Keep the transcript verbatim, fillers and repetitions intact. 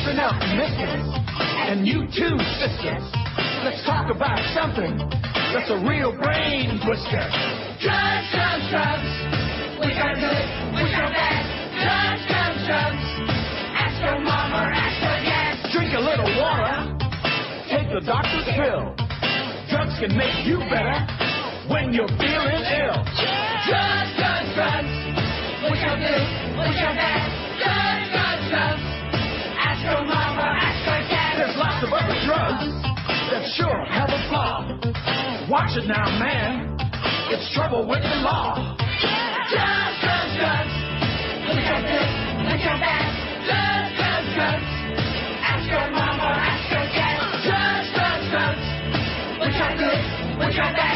Listen up, mistress, and you too, sisters. Let's talk about something that's a real brain twister. Drugs, drugs, drugs. Which are good, which are bad. Drugs, drugs, drugs. Ask your mom or ask your dad. Drink a little water. Take the doctor's pill. Drugs can make you better when you're feeling ill. Drugs, drugs, drugs. Which are good, which are bad. Drugs, drugs, drugs. Ask your mom or ask your dad. There's lots of other drugs that sure have a flaw. Watch it now, man. It's trouble with the law. Drugs, drugs, drugs. Which are good, which are bad. Drugs, drugs, drugs. Ask your mom or ask your dad. Drugs, drugs, drugs. Which are good, which are bad.